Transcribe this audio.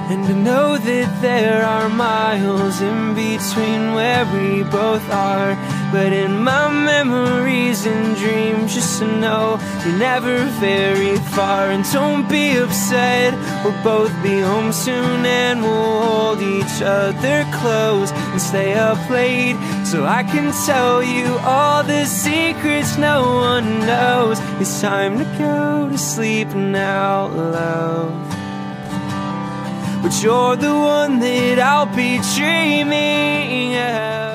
And I know that there are miles in between where we both are, but in my memories and dreams, just to know you're never very far. And don't be upset, we'll both be home soon, and we'll hold each other close and stay up late, so I can tell you all the secrets no one knows. It's time to go to sleep now, love, but you're the one that I'll be dreaming of.